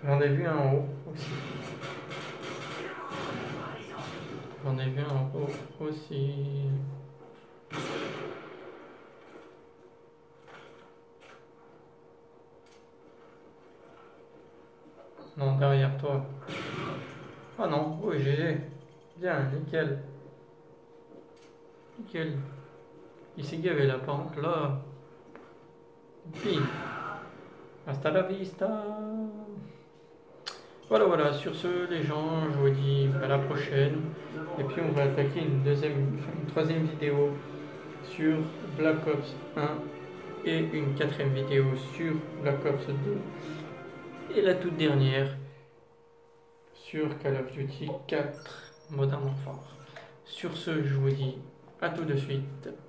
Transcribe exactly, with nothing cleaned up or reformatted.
J'en ai vu un en haut aussi. J'en ai vu un en haut aussi. Non, derrière toi. Ah non, oui, G G. Bien, nickel. Nickel. Ici, il y avait la pente là. Pile. Hasta la vista. Voilà, voilà. Sur ce, les gens, je vous dis à la prochaine. Et puis, on va attaquer une deuxième, une troisième vidéo sur Black Ops un et une quatrième vidéo sur Black Ops deux. Et la toute dernière sur Call of Duty quatre Modern Warfare. Sur ce, je vous dis à tout de suite.